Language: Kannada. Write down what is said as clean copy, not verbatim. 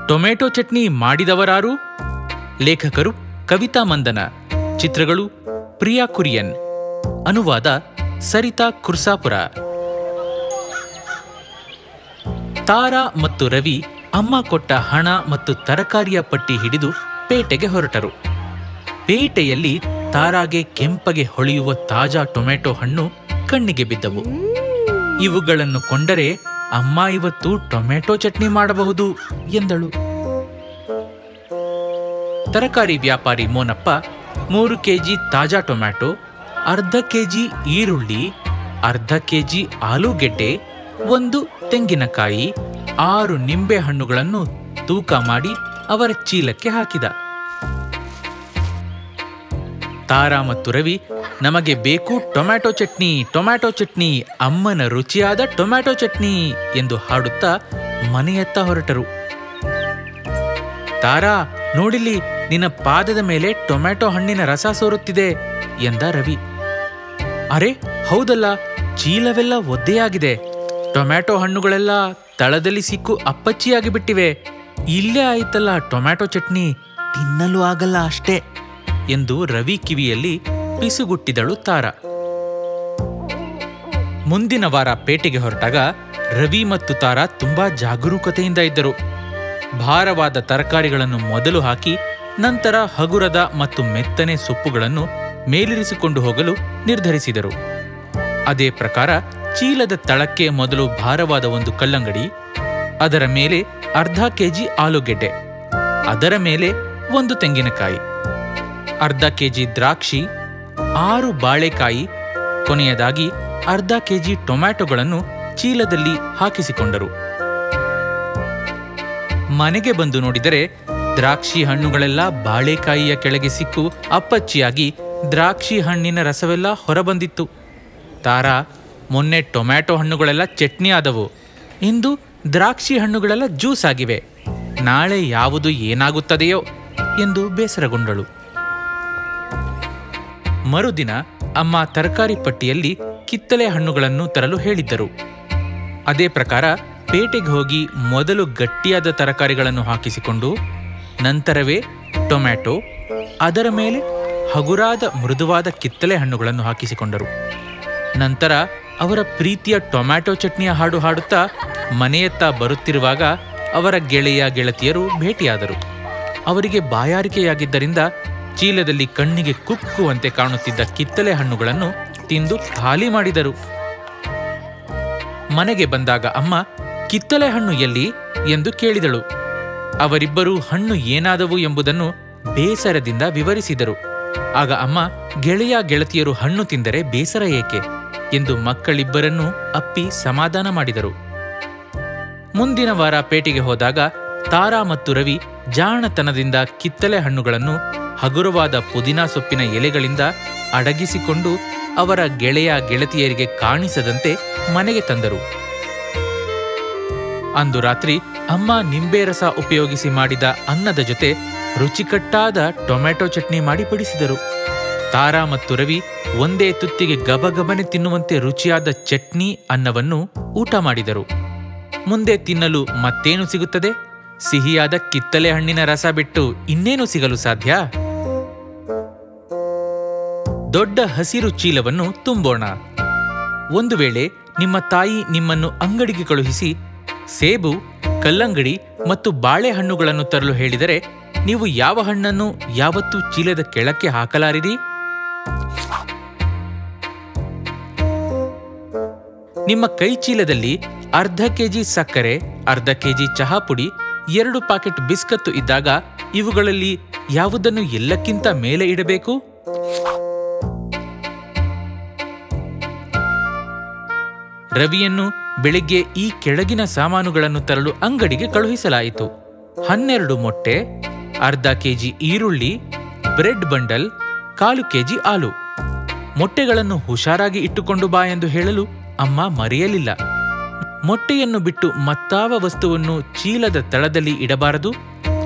ಟೊಮೆಟೊ ಚಟ್ನಿ ಮಾಡಿದವರಾರು? ಲೇಖಕರು ಕವಿತಾ ಮಂದನ. ಚಿತ್ರಗಳು ಪ್ರಿಯಾ ಕುರಿಯನ್. ಅನುವಾದ ಸರಿತಾ ಕುರ್ಸಾಪುರ. ತಾರಾ ಮತ್ತು ರವಿ ಅಮ್ಮ ಕೊಟ್ಟ ಹಣ ಮತ್ತು ತರಕಾರಿಯ ಪಟ್ಟಿ ಹಿಡಿದು ಪೇಟೆಗೆ ಹೊರಟರು. ಪೇಟೆಯಲ್ಲಿ ತಾರಾಗೆ ಕೆಂಪಗೆ ಹೊಳೆಯುವ ತಾಜಾ ಟೊಮೆಟೊ ಹಣ್ಣು ಕಣ್ಣಿಗೆ ಬಿದ್ದವು. ಇವುಗಳನ್ನು ಕೊಂಡರೆ ಅಮ್ಮ ಇವತ್ತು ಟೊಮೆಟೊ ಚಟ್ನಿ ಮಾಡಬಹುದು ಎಂದಳು. ತರಕಾರಿ ವ್ಯಾಪಾರಿ ಮೋನಪ್ಪ 3 ಕೆಜಿ ತಾಜಾ ಟೊಮ್ಯಾಟೊ, ಅರ್ಧ ಕೆಜಿ ಈರುಳ್ಳಿ, ಅರ್ಧ ಕೆಜಿ ಆಲೂಗೆಡ್ಡೆ, 1 ತೆಂಗಿನಕಾಯಿ, 6 ನಿಂಬೆ ಹಣ್ಣುಗಳನ್ನು ತೂಕ ಮಾಡಿ ಅವರ ಚೀಲಕ್ಕೆ ಹಾಕಿದ. ತಾರಾ ಮತ್ತು ರವಿ ನಮಗೆ ಬೇಕು ಟೊಮ್ಯಾಟೊ ಚಟ್ನಿ, ಟೊಮ್ಯಾಟೊ ಚಟ್ನಿ, ಅಮ್ಮನ ರುಚಿಯಾದ ಟೊಮ್ಯಾಟೊ ಚಟ್ನಿ ಎಂದು ಹಾಡುತ್ತಾ ಮನೆಯತ್ತ ಹೊರಟರು. ತಾರಾ, ನೋಡಿಲಿ, ನಿನ್ನ ಪಾದದ ಮೇಲೆ ಟೊಮ್ಯಾಟೊ ಹಣ್ಣಿನ ರಸ ಸೋರುತ್ತಿದೆ ಎಂದ ರವಿ. ಅರೆ ಹೌದಲ್ಲ, ಚೀಲವೆಲ್ಲ ಒದ್ದೆಯಾಗಿದೆ. ಟೊಮ್ಯಾಟೊ ಹಣ್ಣುಗಳೆಲ್ಲ ತಳದಲ್ಲಿ ಸಿಕ್ಕು ಅಪ್ಪಚ್ಚಿಯಾಗಿ ಬಿಟ್ಟಿವೆ. ಇಲ್ಲೇ ಆಯ್ತಲ್ಲ ಟೊಮ್ಯಾಟೊ ಚಟ್ನಿ, ತಿನ್ನಲು ಆಗಲ್ಲ ಅಷ್ಟೇ ಎಂದು ರವಿ ಕಿವಿಯಲ್ಲಿ ಪಿಸುಗುಟ್ಟಿದಳು ತಾರಾ. ಮುಂದಿನ ವಾರ ಪೇಟೆಗೆ ಹೊರಟಾಗ ರವಿ ಮತ್ತು ತಾರಾ ತುಂಬಾ ಜಾಗರೂಕತೆಯಿಂದ ಇದ್ದರು. ಭಾರವಾದ ತರಕಾರಿಗಳನ್ನು ಮೊದಲು ಹಾಕಿ ನಂತರ ಹಗುರದ ಮತ್ತು ಮೆತ್ತನೆ ಸೊಪ್ಪುಗಳನ್ನು ಮೇಲಿರಿಸಿಕೊಂಡು ಹೋಗಲು ನಿರ್ಧರಿಸಿದರು. ಅದೇ ಪ್ರಕಾರ ಚೀಲದ ತಳಕ್ಕೆ ಮೊದಲು ಭಾರವಾದ 1 ಕಲ್ಲಂಗಡಿ, ಅದರ ಮೇಲೆ ಅರ್ಧ ಕೆಜಿ ಆಲೂಗೆಡ್ಡೆ, ಅದರ ಮೇಲೆ 1 ತೆಂಗಿನಕಾಯಿ, ಅರ್ಧ ಕೆಜಿ ದ್ರಾಕ್ಷಿ, 6 ಬಾಳೆಕಾಯಿ, ಕೊನೆಯದಾಗಿ ಅರ್ಧ ಕೆಜಿ ಟೊಮ್ಯಾಟೊಗಳನ್ನು ಚೀಲದಲ್ಲಿ ಹಾಕಿಸಿಕೊಂಡರು. ಮನೆಗೆ ಬಂದು ನೋಡಿದರೆ ದ್ರಾಕ್ಷಿ ಹಣ್ಣುಗಳೆಲ್ಲ ಬಾಳೆಕಾಯಿಯ ಕೆಳಗೆ ಸಿಕ್ಕು ಅಪ್ಪಚ್ಚಿಯಾಗಿ ದ್ರಾಕ್ಷಿ ಹಣ್ಣಿನ ರಸವೆಲ್ಲ ಹೊರಬಂದಿತ್ತು. ತಾರಾ, ಮೊನ್ನೆ ಟೊಮ್ಯಾಟೊ ಹಣ್ಣುಗಳೆಲ್ಲ ಚಟ್ನಿ ಆದವು, ಇಂದು ದ್ರಾಕ್ಷಿ ಹಣ್ಣುಗಳೆಲ್ಲ ಜ್ಯೂಸ್ ಆಗಿವೆ. ನಾಳೆ ಯಾವುದು ಏನಾಗುತ್ತದೆಯೋ ಎಂದು ಬೇಸರಗೊಂಡಳು. ಮರುದಿನ ಅಮ್ಮ ತರಕಾರಿ ಪಟ್ಟಿಯಲ್ಲಿ ಕಿತ್ತಳೆ ಹಣ್ಣುಗಳನ್ನು ತರಲು ಹೇಳಿದ್ದರು. ಅದೇ ಪ್ರಕಾರ ಪೇಟೆಗೆ ಹೋಗಿ ಮೊದಲು ಗಟ್ಟಿಯಾದ ತರಕಾರಿಗಳನ್ನು ಹಾಕಿಸಿಕೊಂಡು ನಂತರವೇ ಟೊಮ್ಯಾಟೊ, ಅದರ ಮೇಲೆ ಹಗುರಾದ ಮೃದುವಾದ ಕಿತ್ತಳೆ ಹಣ್ಣುಗಳನ್ನು ಹಾಕಿಸಿಕೊಂಡರು. ನಂತರ ಅವರ ಪ್ರೀತಿಯ ಟೊಮ್ಯಾಟೊ ಚಟ್ನಿಯ ಹಾಡು ಹಾಡುತ್ತಾ ಮನೆಯತ್ತ ಬರುತ್ತಿರುವಾಗ ಅವರ ಗೆಳತಿಯರು ಭೇಟಿಯಾದರು. ಅವರಿಗೆ ಬಾಯಾರಿಕೆಯಾಗಿದ್ದರಿಂದ ಚೀಲದಲ್ಲಿ ಕಣ್ಣಿಗೆ ಕುಕ್ಕುವಂತೆ ಕಾಣುತ್ತಿದ್ದ ಕಿತ್ತಳೆ ಹಣ್ಣುಗಳನ್ನು ತಿಂದು ಖಾಲಿ ಮಾಡಿದರು. ಮನೆಗೆ ಬಂದಾಗ ಅಮ್ಮ ಕಿತ್ತಳೆ ಹಣ್ಣು ಎಲ್ಲಿ ಎಂದು ಕೇಳಿದಳು. ಅವರಿಬ್ಬರೂ ಹಣ್ಣು ಏನಾದವು ಎಂಬುದನ್ನು ಬೇಸರದಿಂದ ವಿವರಿಸಿದರು. ಆಗ ಅಮ್ಮ ಗೆಳತಿಯರು ಹಣ್ಣು ತಿಂದರೆ ಬೇಸರ ಏಕೆ ಎಂದು ಮಕ್ಕಳಿಬ್ಬರನ್ನೂ ಅಪ್ಪಿ ಸಮಾಧಾನ ಮಾಡಿದರು. ಮುಂದಿನ ವಾರ ಪೇಟೆಗೆ ಹೋದಾಗ ತಾರಾ ಮತ್ತು ರವಿ ಜಾಣತನದಿಂದ ಕಿತ್ತಳೆ ಹಣ್ಣುಗಳನ್ನು ಹಗುರವಾದ ಪುದೀನಾ ಸೊಪ್ಪಿನ ಎಲೆಗಳಿಂದ ಅಡಗಿಸಿಕೊಂಡು ಅವರ ಗೆಳತಿಯರಿಗೆ ಕಾಣಿಸದಂತೆ ಮನೆಗೆ ತಂದರು. ಅಂದು ರಾತ್ರಿ ಅಮ್ಮ ನಿಂಬೆ ರಸ ಉಪಯೋಗಿಸಿ ಮಾಡಿದ ಅನ್ನದ ಜೊತೆ ರುಚಿಕಟ್ಟಾದ ಟೊಮ್ಯಾಟೊ ಚಟ್ನಿ ಮಾಡಿ ಬಡಿಸಿದರು. ತಾರಾ ಮತ್ತು ರವಿ ಒಂದೇ ತುತ್ತಿಗೆ ಗಬಗಬನೆ ತಿನ್ನುವಂತೆ ರುಚಿಯಾದ ಚಟ್ನಿ ಅನ್ನವನ್ನು ಊಟ ಮಾಡಿದರು. ಮುಂದೆ ತಿನ್ನಲು ಮತ್ತೇನು ಸಿಗುತ್ತದೆ? ಸಿಹಿಯಾದ ಕಿತ್ತಳೆ ಹಣ್ಣಿನ ರಸ ಬಿಟ್ಟು ಇನ್ನೇನು ಸಿಗಲು ಸಾಧ್ಯ? ದೊಡ್ಡ ಹಸಿರು ಚೀಲವನ್ನು ತುಂಬೋಣ. ಒಂದು ವೇಳೆ ನಿಮ್ಮ ತಾಯಿ ನಿಮ್ಮನ್ನು ಅಂಗಡಿಗೆ ಕಳುಹಿಸಿ ಸೇಬು, ಕಲ್ಲಂಗಡಿ ಮತ್ತು ಬಾಳೆಹಣ್ಣುಗಳನ್ನು ತರಲು ಹೇಳಿದರೆ ನೀವು ಯಾವ ಹಣ್ಣನ್ನು ಯಾವತ್ತೂ ಚೀಲದ ಕೆಳಕ್ಕೆ ಹಾಕಲಾರಿರಿ? ನಿಮ್ಮ ಕೈ ಚೀಲದಲ್ಲಿ ಅರ್ಧ ಕೆಜಿ ಸಕ್ಕರೆ, ಅರ್ಧ ಕೆಜಿ ಚಹಾ ಪುಡಿ, 2 ಪ್ಯಾಕೆಟ್ ಬಿಸ್ಕತ್ತು ಇದ್ದಾಗ ಇವುಗಳಲ್ಲಿ ಯಾವುದನ್ನು ಎಲ್ಲಕ್ಕಿಂತ ಮೇಲೆ ಇಡಬೇಕು? ರವಿಯನ್ನು ಬೆಳಿಗ್ಗೆ ಈ ಕೆಳಗಿನ ಸಾಮಾನುಗಳನ್ನು ತರಲು ಅಂಗಡಿಗೆ ಕಳುಹಿಸಲಾಯಿತು. 12 ಮೊಟ್ಟೆ, ಅರ್ಧ ಕೆಜಿ ಈರುಳ್ಳಿ, ಬ್ರೆಡ್ ಬಂಡಲ್, 1/4 ಕೆಜಿ ಆಲೂ. ಮೊಟ್ಟೆಗಳನ್ನು ಹುಷಾರಾಗಿ ಇಟ್ಟುಕೊಂಡು ಬಾ ಎಂದು ಹೇಳಲು ಅಮ್ಮ ಮರೆಯಲಿಲ್ಲ. ಮೊಟ್ಟೆಯನ್ನು ಬಿಟ್ಟು ಮತ್ತಾವ ವಸ್ತುವನ್ನು ಚೀಲದ ತಳದಲ್ಲಿ ಇಡಬಾರದು,